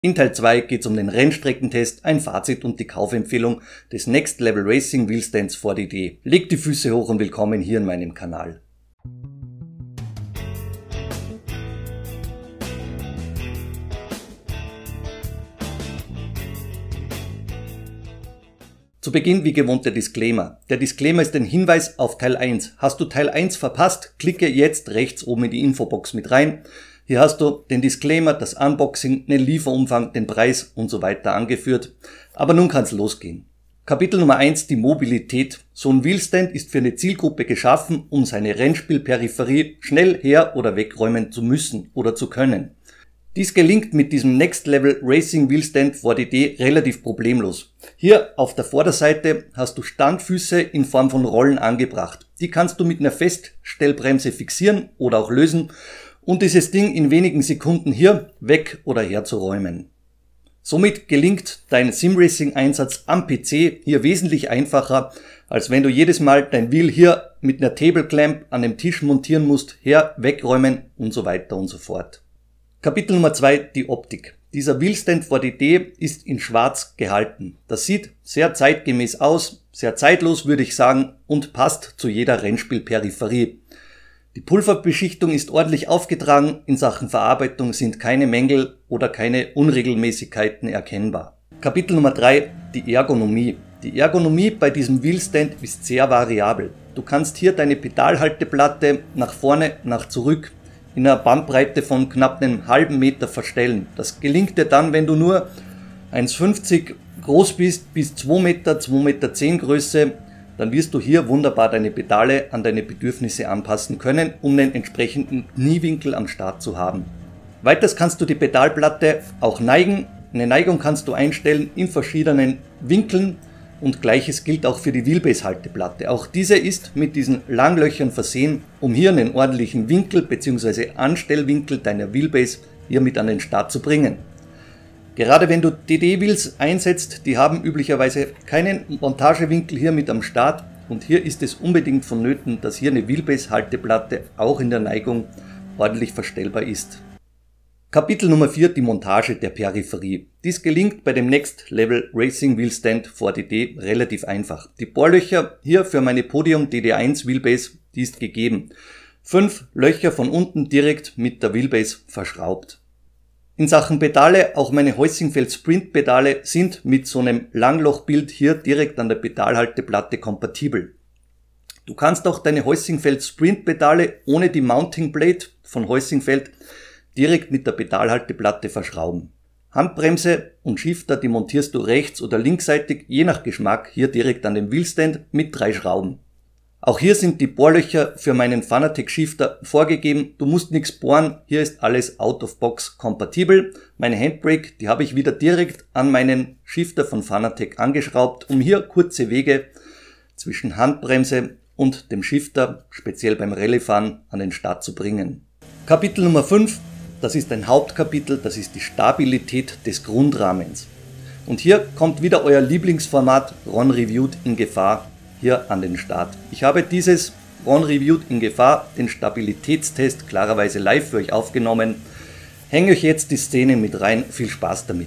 In Teil 2 geht es um den Rennstreckentest, ein Fazit und die Kaufempfehlung des Next Level Racing Wheelstands 4DD. Legt die Füße hoch und willkommen hier in meinem Kanal. Zu Beginn wie gewohnt der Disclaimer. Der Disclaimer ist ein Hinweis auf Teil 1. Hast du Teil 1 verpasst, klicke jetzt rechts oben in die Infobox mit rein. Hier hast du den Disclaimer, das Unboxing, den Lieferumfang, den Preis und so weiter angeführt. Aber nun kann es losgehen. Kapitel Nummer 1, die Mobilität. So ein Wheelstand ist für eine Zielgruppe geschaffen, um seine Rennspielperipherie schnell her- oder wegräumen zu müssen oder zu können. Dies gelingt mit diesem Next Level Racing Wheelstand 4DD relativ problemlos. Hier auf der Vorderseite hast du Standfüße in Form von Rollen angebracht. Die kannst du mit einer Feststellbremse fixieren oder auch lösen und dieses Ding in wenigen Sekunden hier weg oder her zu räumen. Somit gelingt dein Simracing-Einsatz am PC hier wesentlich einfacher, als wenn du jedes Mal dein Wheel hier mit einer Table Clamp an dem Tisch montieren musst, her, wegräumen und so weiter und so fort. Kapitel Nummer 2, die Optik. Dieser Wheelstand 4DD ist in schwarz gehalten. Das sieht sehr zeitgemäß aus, sehr zeitlos würde ich sagen und passt zu jeder Rennspielperipherie. Die Pulverbeschichtung ist ordentlich aufgetragen, in Sachen Verarbeitung sind keine Mängel oder keine Unregelmäßigkeiten erkennbar. Kapitel Nummer 3, die Ergonomie. Die Ergonomie bei diesem Wheelstand ist sehr variabel. Du kannst hier deine Pedalhalteplatte nach vorne, nach zurück in einer Bandbreite von knapp einem halben Meter verstellen. Das gelingt dir dann, wenn du nur 1,50 groß bist, bis 2 Meter, 2,10 Meter Größe, dann wirst du hier wunderbar deine Pedale an deine Bedürfnisse anpassen können, um den entsprechenden Kniewinkel am Start zu haben. Weiters kannst du die Pedalplatte auch neigen. Eine Neigung kannst du einstellen in verschiedenen Winkeln und gleiches gilt auch für die Wheelbase-Halteplatte. Auch diese ist mit diesen Langlöchern versehen, um hier einen ordentlichen Winkel bzw. Anstellwinkel deiner Wheelbase hier mit an den Start zu bringen. Gerade wenn du DD-Wheels einsetzt, die haben üblicherweise keinen Montagewinkel hier mit am Start und hier ist es unbedingt vonnöten, dass hier eine Wheelbase-Halteplatte auch in der Neigung ordentlich verstellbar ist. Kapitel Nummer 4, die Montage der Peripherie. Dies gelingt bei dem Next Level Racing Wheelstand 4DD relativ einfach. Die Bohrlöcher hier für meine Podium DD1 Wheelbase, die ist gegeben. 5 Löcher von unten direkt mit der Wheelbase verschraubt. In Sachen Pedale, auch meine Heusingfeld Sprint Pedale sind mit so einem Langlochbild hier direkt an der Pedalhalteplatte kompatibel. Du kannst auch deine Heusingfeld Sprint Pedale ohne die Mounting Blade von Heusingfeld direkt mit der Pedalhalteplatte verschrauben. Handbremse und Shifter, die montierst du rechts- oder linksseitig, je nach Geschmack, hier direkt an den Wheelstand mit 3 Schrauben. Auch hier sind die Bohrlöcher für meinen Fanatec Shifter vorgegeben. Du musst nichts bohren, hier ist alles out of box kompatibel. Meine Handbrake, die habe ich wieder direkt an meinen Shifter von Fanatec angeschraubt, um hier kurze Wege zwischen Handbremse und dem Shifter, speziell beim Rallyefahren, an den Start zu bringen. Kapitel Nummer 5. Das ist ein Hauptkapitel, das ist die Stabilität des Grundrahmens. Und hier kommt wieder euer Lieblingsformat Ron Reviewed in Gefahr hier an den Start. Ich habe dieses Ron Reviewed in Gefahr, den Stabilitätstest, klarerweise live für euch aufgenommen. Hänge euch jetzt die Szene mit rein, viel Spaß damit.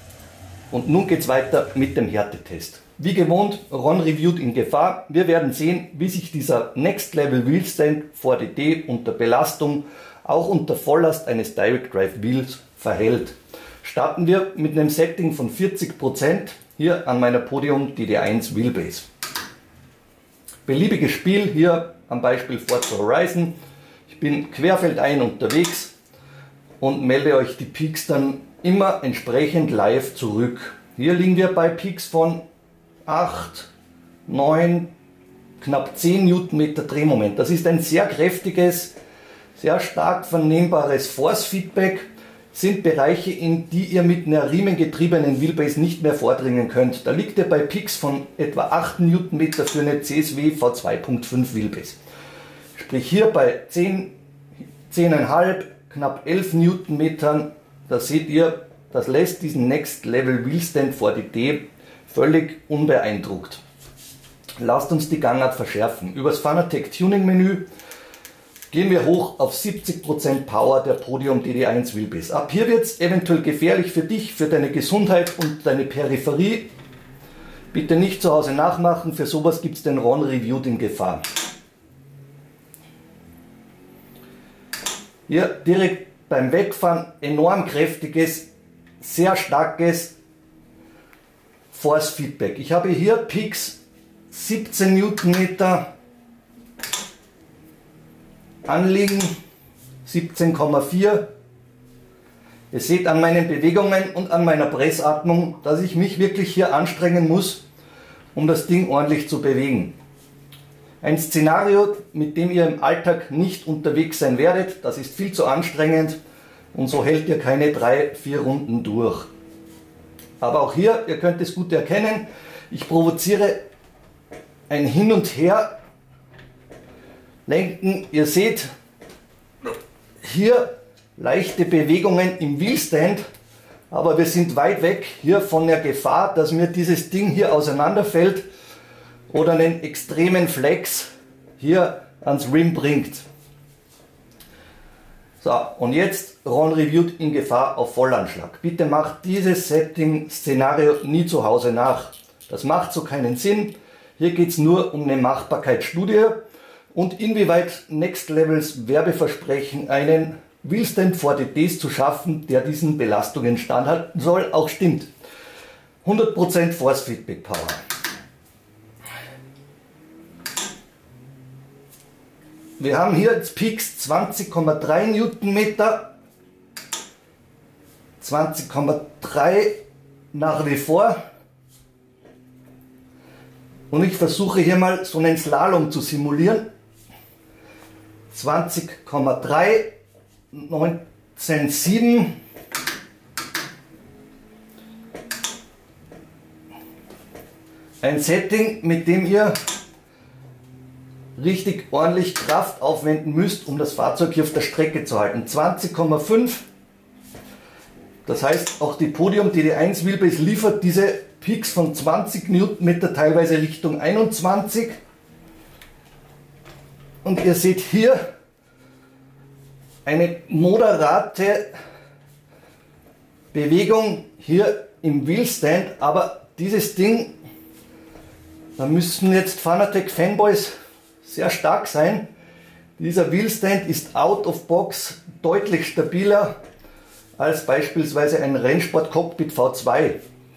Und nun geht's weiter mit dem Härtetest. Wie gewohnt, Ron Reviewed in Gefahr. Wir werden sehen, wie sich dieser Next Level Wheelstand 4DD unter Belastung auch unter Volllast eines Direct Drive Wheels verhält. Starten wir mit einem Setting von 40% hier an meiner Podium DD1 Wheelbase. Beliebiges Spiel hier am Beispiel Forza Horizon. Ich bin querfeldein unterwegs und melde euch die Peaks dann immer entsprechend live zurück. Hier liegen wir bei Peaks von 8, 9, knapp 10 Newtonmeter Drehmoment. Das ist ein sehr kräftiges, sehr stark vernehmbares Force-Feedback, sind Bereiche, in die ihr mit einer riemengetriebenen Wheelbase nicht mehr vordringen könnt. Da liegt ihr bei Peaks von etwa 8 Newtonmeter für eine CSW V2.5 Wheelbase. Sprich hier bei 10,5, knapp 11 Newtonmetern, da seht ihr, das lässt diesen Next Level Wheelstand 4DD völlig unbeeindruckt. Lasst uns die Gangart verschärfen. Über das Fanatec Tuning Menü gehen wir hoch auf 70% Power der Podium DD1 Wheelbase. Ab hier wird es eventuell gefährlich für dich, für deine Gesundheit und deine Peripherie. Bitte nicht zu Hause nachmachen, für sowas gibt es den Ron Reviewed in Gefahr. Hier direkt beim Wegfahren enorm kräftiges, sehr starkes Force Feedback. Ich habe hier Peaks 17 Newtonmeter anliegen, 17,4. Ihr seht an meinen Bewegungen und an meiner Pressatmung, dass ich mich wirklich hier anstrengen muss, um das Ding ordentlich zu bewegen. Ein Szenario, mit dem ihr im Alltag nicht unterwegs sein werdet, das ist viel zu anstrengend und so hält ihr keine 3-4 Runden durch. Aber auch hier, ihr könnt es gut erkennen, ich provoziere ein Hin und Her lenken. Ihr seht hier leichte Bewegungen im Wheelstand, aber wir sind weit weg hier von der Gefahr, dass mir dieses Ding hier auseinanderfällt oder einen extremen Flex hier ans Rim bringt. So, und jetzt Ron Reviewed in Gefahr auf Vollanschlag. Bitte macht dieses Setting-Szenario nie zu Hause nach. Das macht so keinen Sinn. Hier geht es nur um eine Machbarkeitsstudie und inwieweit Next Levels Werbeversprechen, einen Wheelstand for DDs zu schaffen, der diesen Belastungen standhalten soll, auch stimmt. 100% Force Feedback Power. Wir haben hier jetzt Peaks 20,3 Newtonmeter, 20,3 nach wie vor. Und ich versuche hier mal so einen Slalom zu simulieren. 20,3, 19,7. Ein Setting, mit dem ihr richtig ordentlich Kraft aufwenden müsst, um das Fahrzeug hier auf der Strecke zu halten. 20,5. Das heißt, auch die Podium DD1 Wheelbase liefert diese Peaks von 20 Newtonmeter, teilweise Richtung 21. Und ihr seht hier eine moderate Bewegung hier im Wheelstand, aber dieses Ding, da müssen jetzt Fanatec Fanboys sehr stark sein. Dieser Wheelstand ist out of box deutlich stabiler als beispielsweise ein Rennsport Cockpit V2.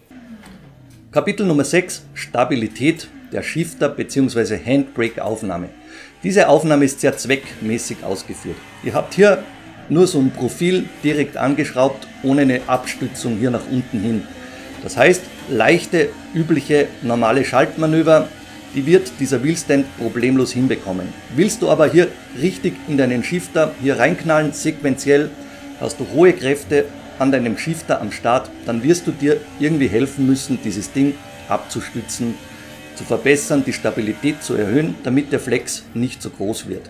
Kapitel Nummer 6: Stabilität der Shifter bzw. Handbrake Aufnahme. Diese Aufnahme ist sehr zweckmäßig ausgeführt. Ihr habt hier nur so ein Profil direkt angeschraubt, ohne eine Abstützung hier nach unten hin. Das heißt, leichte, übliche, normale Schaltmanöver, die wird dieser Wheelstand problemlos hinbekommen. Willst du aber hier richtig in deinen Shifter hier reinknallen, sequenziell, hast du hohe Kräfte an deinem Shifter am Start, dann wirst du dir irgendwie helfen müssen, dieses Ding abzustützen, zu verbessern, die Stabilität zu erhöhen, damit der Flex nicht so groß wird.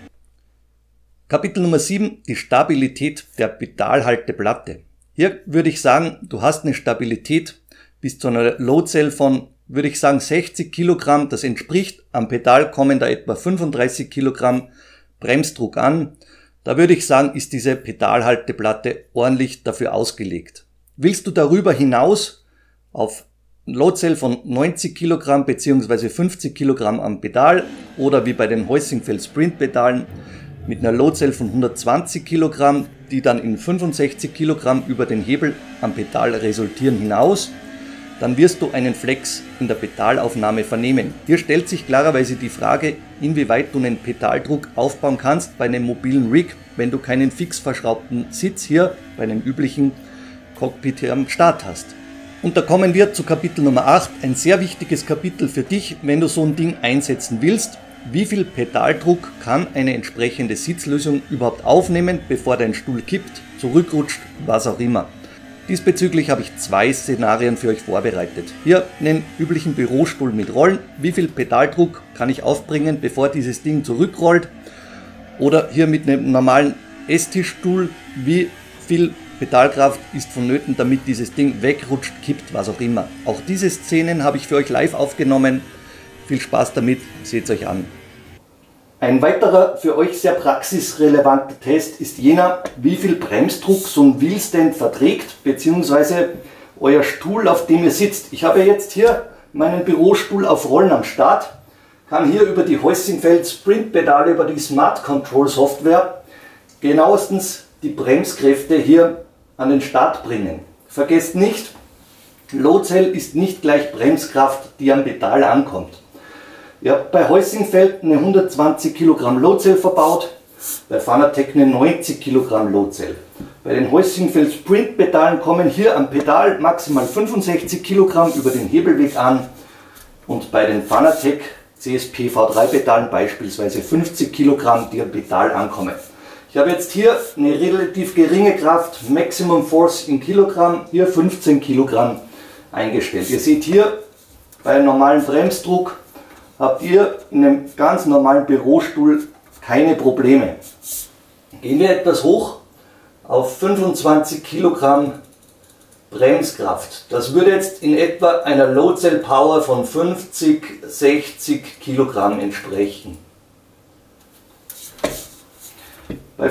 Kapitel Nummer 7: Die Stabilität der Pedalhalteplatte. Hier würde ich sagen, du hast eine Stabilität bis zu einer Load Cell von, würde ich sagen, 60 Kilogramm. Das entspricht, am Pedal kommen da etwa 35 Kilogramm Bremsdruck an. Da würde ich sagen, ist diese Pedalhalteplatte ordentlich dafür ausgelegt. Willst du darüber hinaus auf Load Cell von 90 Kilogramm bzw. 50 Kilogramm am Pedal oder wie bei den Heusingfeld Sprint Pedalen mit einer Load Cell von 120 Kilogramm, die dann in 65 Kilogramm über den Hebel am Pedal resultieren, hinaus, dann wirst du einen Flex in der Pedalaufnahme vernehmen. Hier stellt sich klarerweise die Frage, inwieweit du einen Pedaldruck aufbauen kannst bei einem mobilen Rig, wenn du keinen fix verschraubten Sitz hier bei einem üblichen Cockpit hier am Start hast. Und da kommen wir zu Kapitel Nummer 8, ein sehr wichtiges Kapitel für dich, wenn du so ein Ding einsetzen willst. Wie viel Pedaldruck kann eine entsprechende Sitzlösung überhaupt aufnehmen, bevor dein Stuhl kippt, zurückrutscht, was auch immer. Diesbezüglich habe ich zwei Szenarien für euch vorbereitet. Hier einen üblichen Bürostuhl mit Rollen. Wie viel Pedaldruck kann ich aufbringen, bevor dieses Ding zurückrollt? Oder hier mit einem normalen Esstischstuhl. Wie viel Pedalkraft ist vonnöten, damit dieses Ding wegrutscht, kippt, was auch immer. Auch diese Szenen habe ich für euch live aufgenommen. Viel Spaß damit, seht es euch an. Ein weiterer für euch sehr praxisrelevanter Test ist jener, wie viel Bremsdruck so ein Wheelstand verträgt, beziehungsweise euer Stuhl, auf dem ihr sitzt. Ich habe jetzt hier meinen Bürostuhl auf Rollen am Start, kann hier über die Heusinkfeld Sprint-Pedale, über die Smart Control Software genauestens die Bremskräfte hier an den Start bringen. Vergesst nicht, Load Cell ist nicht gleich Bremskraft, die am Pedal ankommt. Ihr habt bei Heusinkfeld eine 120 Kilogramm Load Cell verbaut, bei Fanatec eine 90 Kilogramm Load Cell. Bei den Heusinkfeld Sprint Pedalen kommen hier am Pedal maximal 65 Kilogramm über den Hebelweg an und bei den Fanatec CSP V3 Pedalen beispielsweise 50 Kilogramm, die am Pedal ankommen. Ich habe jetzt hier eine relativ geringe Kraft, Maximum Force in Kilogramm, hier 15 Kilogramm eingestellt. Ihr seht hier bei einem normalen Bremsdruck habt ihr in einem ganz normalen Bürostuhl keine Probleme. Gehen wir etwas hoch auf 25 Kilogramm Bremskraft. Das würde jetzt in etwa einer Load Cell Power von 50-60 Kilogramm entsprechen. Bei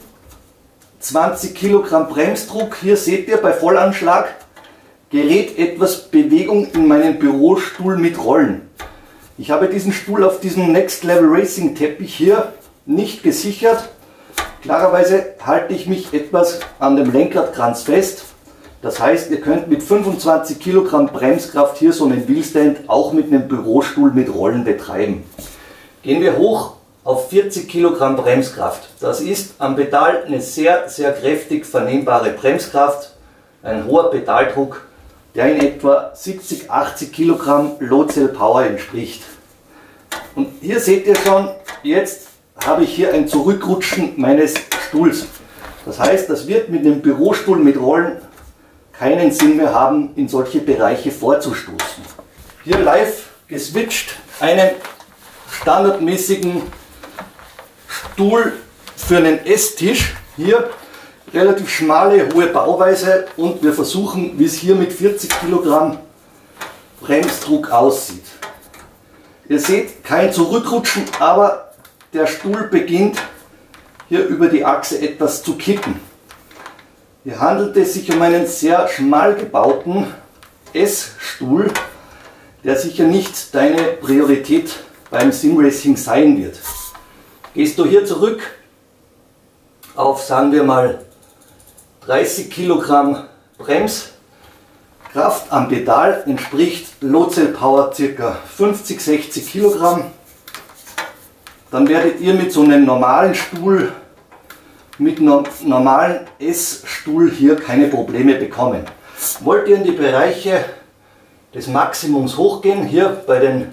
25 Kilogramm Bremsdruck, hier seht ihr bei Vollanschlag, gerät etwas Bewegung in meinen Bürostuhl mit Rollen. Ich habe diesen Stuhl auf diesem Next Level Racing Teppich hier nicht gesichert. Klarerweise halte ich mich etwas an dem Lenkradkranz fest. Das heißt, ihr könnt mit 25 Kilogramm Bremskraft hier so einen Wheelstand auch mit einem Bürostuhl mit Rollen betreiben. Gehen wir hoch auf 40 Kilogramm Bremskraft. Das ist am Pedal eine sehr, sehr kräftig vernehmbare Bremskraft, ein hoher Pedaldruck, der in etwa 70-80 Kilogramm Load Cell Power entspricht. Und hier seht ihr schon, jetzt habe ich hier ein Zurückrutschen meines Stuhls. Das heißt, das wird mit dem Bürostuhl mit Rollen keinen Sinn mehr haben, in solche Bereiche vorzustoßen. Hier live geswitcht einen standardmäßigen Stuhl für einen Esstisch. Hier relativ schmale, hohe Bauweise und wir versuchen, wie es hier mit 40 Kilogramm Bremsdruck aussieht. Ihr seht kein Zurückrutschen, aber der Stuhl beginnt hier über die Achse etwas zu kippen. Hier handelt es sich um einen sehr schmal gebauten S-Stuhl, der sicher nicht deine Priorität beim Simracing sein wird. Gehst du hier zurück auf, sagen wir mal, 30 Kilogramm Bremskraft am Pedal, entspricht Load Cell Power ca. 50-60 Kilogramm. Dann werdet ihr mit so einem normalen Stuhl, mit einem normalen S-Stuhl hier keine Probleme bekommen. Wollt ihr in die Bereiche des Maximums hochgehen, hier bei den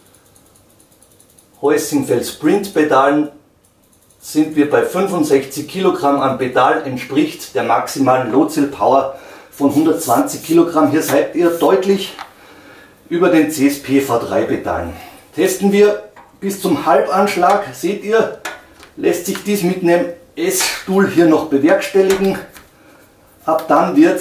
Heusinkfeld Sprint Pedalen sind wir bei 65 Kilogramm am Pedal, entspricht der maximalen Load Cell Power von 120 Kilogramm. Hier seid ihr deutlich über den CSP V3 Pedalen. Testen wir bis zum Halbanschlag. Seht ihr, lässt sich dies mit einem S-Stuhl hier noch bewerkstelligen. Ab dann wird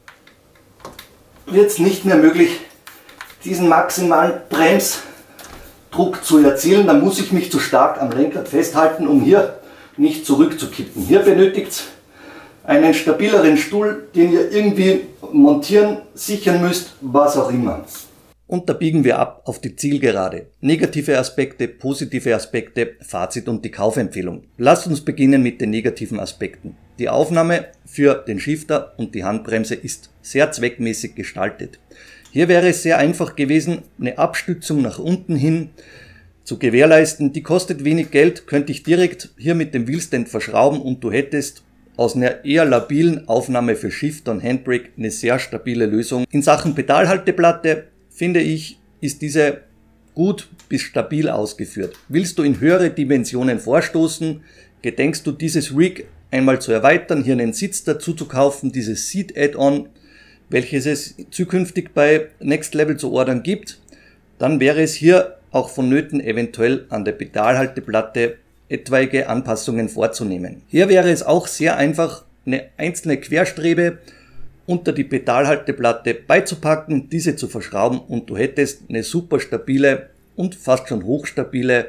es nicht mehr möglich, diesen maximalen Bremsdruck zu erzielen. Dann muss ich mich zu stark am Lenkrad festhalten, um hier nicht zurückzukippen. Hier benötigt es einen stabileren Stuhl, den ihr irgendwie montieren, sichern müsst, was auch immer. Und da biegen wir ab auf die Zielgerade. Negative Aspekte, positive Aspekte, Fazit und die Kaufempfehlung. Lasst uns beginnen mit den negativen Aspekten. Die Aufnahme für den Shifter und die Handbremse ist sehr zweckmäßig gestaltet. Hier wäre es sehr einfach gewesen, eine Abstützung nach unten hin zu gewährleisten. Die kostet wenig Geld, könnte ich direkt hier mit dem Wheelstand verschrauben und du hättest aus einer eher labilen Aufnahme für Shifter und Handbrake eine sehr stabile Lösung. In Sachen Pedalhalteplatte finde ich, ist diese gut bis stabil ausgeführt. Willst du in höhere Dimensionen vorstoßen, gedenkst du dieses Rig einmal zu erweitern, hier einen Sitz dazu zu kaufen, dieses Seat Add-on, welches es zukünftig bei Next Level zu ordern gibt, dann wäre es hier auch vonnöten, eventuell an der Pedalhalteplatte etwaige Anpassungen vorzunehmen. Hier wäre es auch sehr einfach, eine einzelne Querstrebe unter die Pedalhalteplatte beizupacken, diese zu verschrauben und du hättest eine super stabile und fast schon hochstabile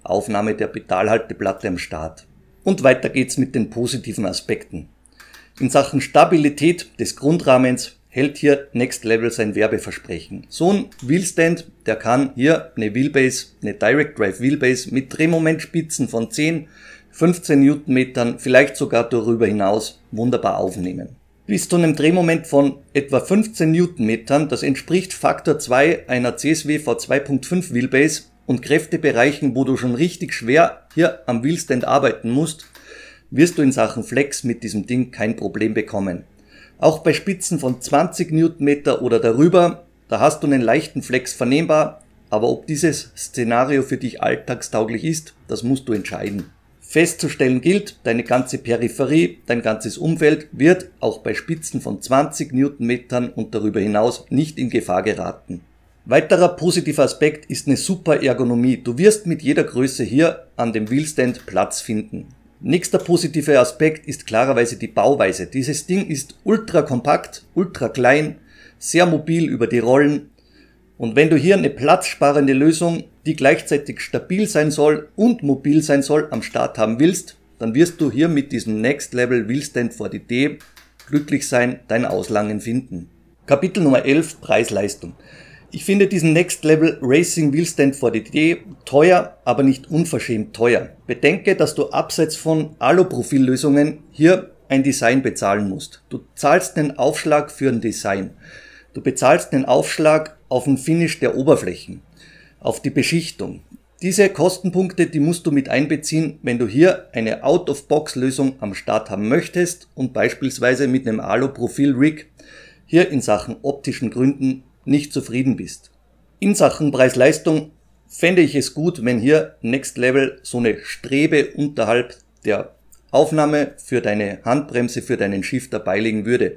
Aufnahme der Pedalhalteplatte am Start. Und weiter geht's mit den positiven Aspekten. In Sachen Stabilität des Grundrahmens hält hier Next Level sein Werbeversprechen. So ein Wheelstand, der kann hier eine Wheelbase, eine Direct Drive Wheelbase mit Drehmomentspitzen von 10, 15 Newtonmetern, vielleicht sogar darüber hinaus wunderbar aufnehmen. Bis zu einem Drehmoment von etwa 15 Newtonmetern, das entspricht Faktor 2 einer CSW V2.5 Wheelbase, und Kräftebereichen, wo du schon richtig schwer hier am Wheelstand arbeiten musst, wirst du in Sachen Flex mit diesem Ding kein Problem bekommen. Auch bei Spitzen von 20 Newtonmeter oder darüber, da hast du einen leichten Flex vernehmbar, aber ob dieses Szenario für dich alltagstauglich ist, das musst du entscheiden. Festzustellen gilt, deine ganze Peripherie, dein ganzes Umfeld wird auch bei Spitzen von 20 Newtonmetern und darüber hinaus nicht in Gefahr geraten. Weiterer positiver Aspekt ist eine super Ergonomie. Du wirst mit jeder Größe hier an dem Wheelstand Platz finden. Nächster positiver Aspekt ist klarerweise die Bauweise. Dieses Ding ist ultra kompakt, ultra klein, sehr mobil über die Rollen. Und wenn du hier eine platzsparende Lösung, die gleichzeitig stabil sein soll und mobil sein soll, am Start haben willst, dann wirst du hier mit diesem Next Level Wheelstand 4DD glücklich sein, dein Auslangen finden. Kapitel Nummer 11, Preis-Leistung. Ich finde diesen Next Level Racing Wheelstand 4DD teuer, aber nicht unverschämt teuer. Bedenke, dass du abseits von Aluprofillösungen hier ein Design bezahlen musst. Du zahlst einen Aufschlag für ein Design. Du bezahlst einen Aufschlag auf den Finish der Oberflächen, auf die Beschichtung. Diese Kostenpunkte, die musst du mit einbeziehen, wenn du hier eine Out-of-Box-Lösung am Start haben möchtest und beispielsweise mit einem Aluprofil-Rig hier in Sachen optischen Gründen nicht zufrieden bist. In Sachen Preis-Leistung fände ich es gut, wenn hier Next Level so eine Strebe unterhalb der Aufnahme für deine Handbremse, für deinen Shifter beilegen würde.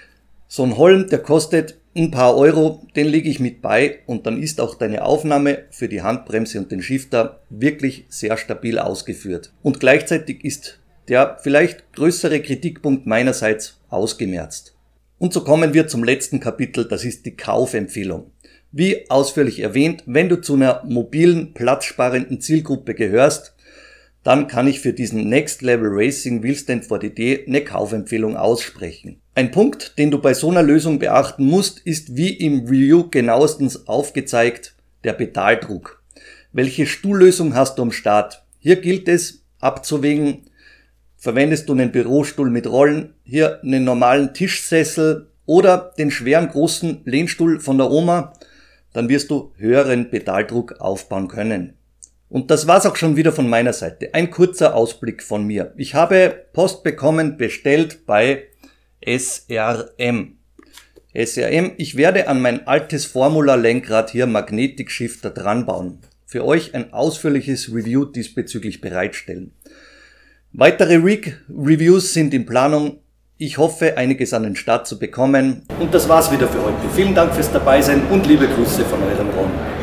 So ein Holm, der kostet ein paar Euro, den lege ich mit bei und dann ist auch deine Aufnahme für die Handbremse und den Shifter wirklich sehr stabil ausgeführt. Und gleichzeitig ist der vielleicht größere Kritikpunkt meinerseits ausgemerzt. Und so kommen wir zum letzten Kapitel, das ist die Kaufempfehlung. Wie ausführlich erwähnt, wenn du zu einer mobilen, platzsparenden Zielgruppe gehörst, dann kann ich für diesen Next Level Racing Wheelstand 4DD eine Kaufempfehlung aussprechen. Ein Punkt, den du bei so einer Lösung beachten musst, ist wie im Review genauestens aufgezeigt, der Pedaldruck. Welche Stuhllösung hast du am Start? Hier gilt es abzuwägen, verwendest du einen Bürostuhl mit Rollen, hier einen normalen Tischsessel oder den schweren großen Lehnstuhl von der Oma, dann wirst du höheren Pedaldruck aufbauen können. Und das war's auch schon wieder von meiner Seite. Ein kurzer Ausblick von mir. Ich habe Post bekommen, bestellt bei SRM. SRM, ich werde an mein altes Formula-Lenkrad hier Magnetic Shifter dran bauen. Für euch ein ausführliches Review diesbezüglich bereitstellen. Weitere Rig-Reviews sind in Planung. Ich hoffe, einiges an den Start zu bekommen. Und das war's wieder für heute. Vielen Dank fürs Dabeisein und liebe Grüße von eurem Ron.